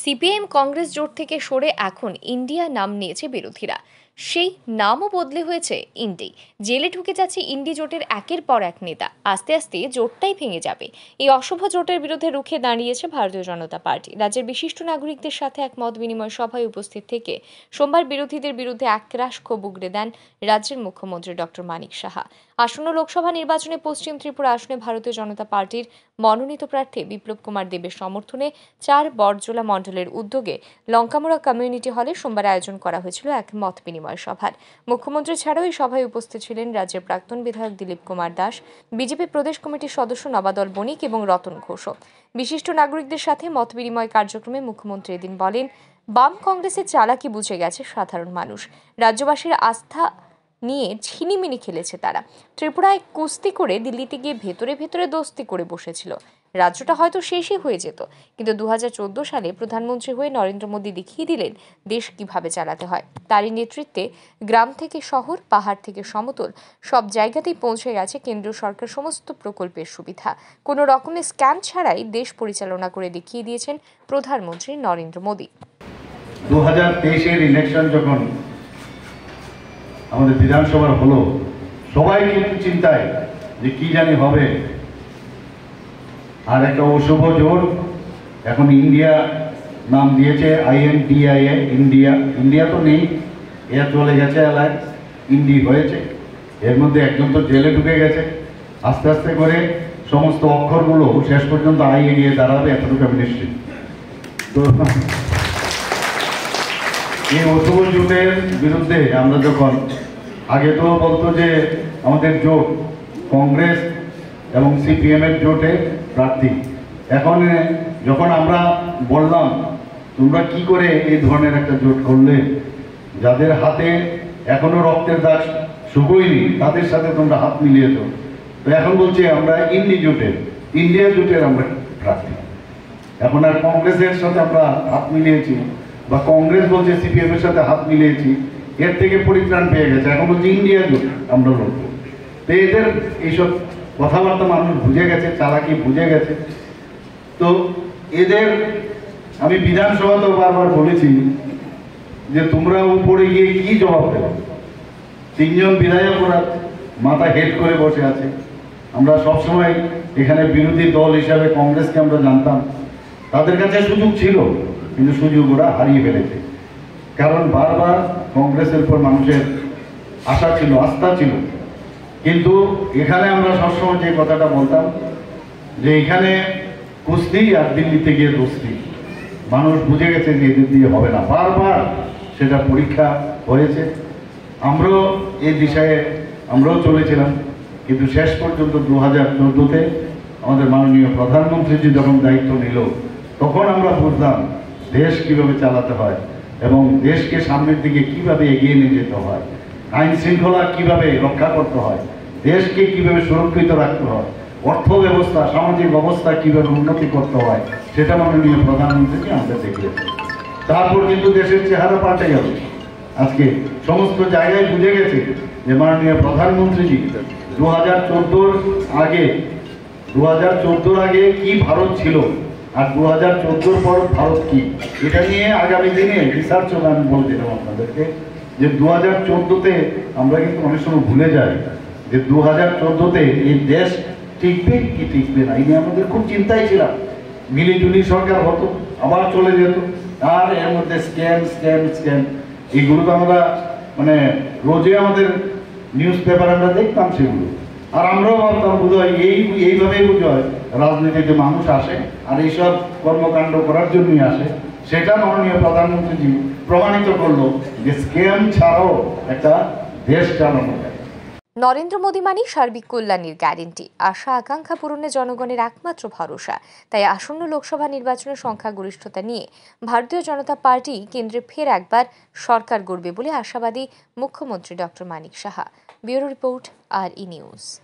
CPM Congress জোট থেকে সরে এখন ইন্ডিয়া নাম নিয়েছে বিরোধীরা। সেই নামও বদলে হয়েছে ইন্ডি। জেলে ঢুকে যাচ্ছে ইন্ডি জোটের একের পর এক নেতা। আস্তে আস্তে জোটটাই ভেঙে যাবে। এই অশুভ জোটের বিরুদ্ধে রুখে দাঁড়িয়েছে ভারতীয় জনতা পার্টি। রাজ্যের বিশিষ্ট নাগরিকদের সাথে এক মত বিনিময় সভায় উপস্থিত থেকে সোমবার বিরোধীদের বিরুদ্ধে একরাশ ক্ষোভ উগরে দেন রাজ্যের মুখ্যমন্ত্রী ডক্টর মানিক সাহা। আসন্ন লোকসভা নির্বাচনে পশ্চিম ত্রিপুরা আসনে ভারতীয় জনতা পার্টির মনোনীত প্রার্থী বিপ্লব কুমার দেবের সমর্থনে ৪ বড়জোলা মণ্ডলের উদ্যোগে লঙ্কামোড়া কমিউনিটি হলে সোমবার আয়োজন করা হয়েছিল এক মত বিনিময় সভার। মুখ্যমন্ত্রী ছাড়াও এই সভায় উপস্থিত ছিলেন রাজ্যের প্রাক্তন বিধায়ক দিলীপ কুমার দাস, বিজেপি প্রদেশ কমিটির সদস্য নবাদল বণিক এবং রতন ঘোষও। বিশিষ্ট নাগরিকদের সাথে মত বিনিময় কার্যক্রমে মুখ্যমন্ত্রী এদিন বলেন, বাম কংগ্রেসের চালাকি বুঝে গেছে সাধারণ মানুষ। রাজ্যবাসীর আস্থা নিয়ে ছিনিমিনি খেলেছে তারা। ত্রিপুরায় কুস্তি করে দিল্লিতে গিয়ে ভেতরে ভেতরে দোস্তি করে বসেছিল। রাজ্যটা হয়তো শেষই হয়ে যেত, কিন্তু 2014 সালে প্রধানমন্ত্রী হয়ে নরেন্দ্র মোদী দেখিয়ে দিলেন দেশ কিভাবে চালাতে হয়। তারই নেতৃত্বে গ্রাম থেকে শহর, পাহাড় থেকে সমতল সব জায়গাতেই পৌঁছে গেছে কেন্দ্রীয় সরকার সমস্ত প্রকল্পের সুবিধা। কোনো রকমের স্ক্যাম ছাড়াই দেশ পরিচালনা করে দেখিয়ে দিয়েছেন প্রধানমন্ত্রী নরেন্দ্র মোদী। 2023-এর ইলেকশন যখন আমাদের বিধানসভার হলো, সবাই কিন্তু চিন্তায় যে কি জানি হবে। আর একটা অশুভ জোট এখন ইন্ডিয়া নাম দিয়েছে, INDIA, ইন্ডিয়া। ইন্ডিয়া তো নেই, এর চলে গেছে এলাকায়, ইন্ডি হয়েছে। এর মধ্যে একজন তো জেলে ঢুকে গেছে। আস্তে আস্তে করে সমস্ত অক্ষরগুলো শেষ পর্যন্ত আইয়ে গিয়ে দাঁড়াবে, এতটুকু আমি নিশ্চিত। তো এই অশুভ জোটের বিরুদ্ধে আমরা যখন আগে তো বলতো যে আমাদের জোট কংগ্রেস এবং সিপিএমের জোটে প্রার্থী, এখন যখন আমরা বললাম তোমরা কি করে এই ধরনের একটা জোট করলে, যাদের হাতে এখনো রক্তের দাগ শুকোয়নি তাদের সাথে তোমরা হাত মিলিয়েছ, তো এখন বলছে আমরা ইন্ডিয়া জোটের আমরা প্রার্থী। এখন আর কংগ্রেসের সাথে আমরা হাত মিলিয়েছি বা কংগ্রেস বলছে সিপিএম এর সাথে হাত মিলিয়েছি, এর থেকে পরিত্রাণ পেয়ে গেছে। এখন বলছে ইন্ডিয়া জোট আমরা লড়বো। তো এদের এইসব কথাবার্তা মানুষ বুঝে গেছে, চালাকি বুঝে গেছে। তো এদের আমি বিধানসভাতেও বারবার বলেছি যে তোমরা উপরে গিয়ে কি জবাব দেবে। 3 জন বিধায়ক ওরা মাথা হেড করে বসে আছে। আমরা সবসময় এখানে বিরোধী দল হিসাবে কংগ্রেসকে আমরা জানতাম, তাদের কাছে সুযোগ ছিল, কিন্তু সুযোগ ওরা হারিয়ে ফেলেছে। কারণ বারবার কংগ্রেসের উপর মানুষের আশা ছিল, আস্থা ছিল। কিন্তু এখানে আমরা সবসময় যে কথাটা বলতাম যে এখানে কুস্তি আর দিল্লিতে গিয়ে দোস্তি, মানুষ বুঝে গেছে যে এদের দিয়ে হবে না। বারবার সেটা পরীক্ষা হয়েছে। আমরাও এই দিশায় আমরাও চলেছিলাম, কিন্তু শেষ পর্যন্ত 2014-তে আমাদের মাননীয় প্রধানমন্ত্রীজি যখন দায়িত্ব নিল, তখন আমরা বুঝলাম দেশ কিভাবে চালাতে হয় এবং দেশকে সামনের দিকে কিভাবে এগিয়ে নিয়ে যেতে হয়, আইন শৃঙ্খলা কিভাবে রক্ষা করতে হয়, দেশকে কিভাবে সুরক্ষিত রাখতে হয়, অর্থ ব্যবস্থা, সামাজিক অবস্থা কিভাবে উন্নতি করতে হয়, সেটা মাননীয় প্রধানমন্ত্রীকে আমাদের দেখিয়েছে। তারপর কিন্তু দেশের চেহারা পাল্টে গেল। আজকে সমস্ত জায়গায় বুঝে গেছে যে মাননীয় প্রধানমন্ত্রীজি 2014-র আগে কি ভারত ছিল আর 2014-র পর ভারত কি, এটা নিয়ে আগামী দিনে রিসার্চ হবে। আমি বলে দিলাম আপনাদেরকে যে 2014-তে আমরা কিন্তু অনেক সময় ভুলে যাই যে 2014-তে এই দেশ টিকবে কি টিকবে না, এই নিয়ে আমাদের খুব চিন্তায় ছিলাম। মিলিজুলি সরকার হতো, আবার চলে যেত, আর এর মধ্যে স্ক্যাম এইগুলো তো আমরা মানে রোজে আমাদের নিউজ পেপার আমরা দেখতাম সেগুলো। আর আমরাও ভাবতাম বোধহয় এইভাবেই বোধহয় রাজনীতিতে মানুষ আসে আর এইসব কর্মকাণ্ড করার জন্যই আসে। সেটা মাননীয় প্রধানমন্ত্রীজি প্রমাণিত করলো যে স্ক্যাম ছাড়াও একটা দেশ চালানো যায়। নরেন্দ্র মোদী মানে সার্বিক কল্যাণের গ্যারেন্টি, আশা আকাঙ্ক্ষা পূরণে জনগণের একমাত্র ভরসা। তাই আসন্ন লোকসভা নির্বাচনের সংখ্যাগরিষ্ঠতা নিয়ে ভারতীয় জনতা পার্টি কেন্দ্রে ফের একবার সরকার গড়বে বলে আশাবাদী মুখ্যমন্ত্রী doctor Manik Saha. Bureau report, RE news.